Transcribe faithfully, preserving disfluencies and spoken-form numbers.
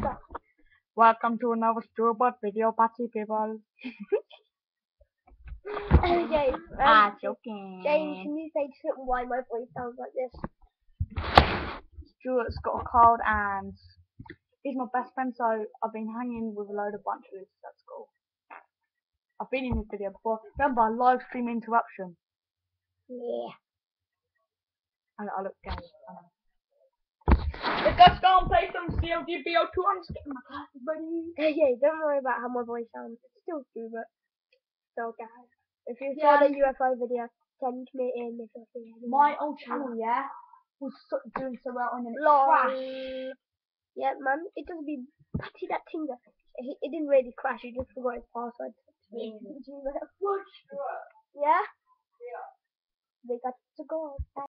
Stop. Welcome to another Stuart video party, people. Okay. Um, ah, joking. James, can you say to something why my voice sounds like this? Stuart's got a cold and he's my best friend, so I've been hanging with a load of bunch of losers at school. I've been in this video before. Remember, live stream interruption. Yeah. And I look gay. I know. Let's go and play some C O D B O two. I'm just getting my classes ready. Okay, don't worry about how my voice sounds. It's still true, but still, guys. If you Yeah. saw the U F O video, send me in if you're seeing it. My old channel, yeah, was so, doing so well and then it Lol. crashed. Yeah, man, it doesn't be. See that Tinder? It, it didn't really crash. He just forgot his password. Mm. Yeah. Yeah. We got to go.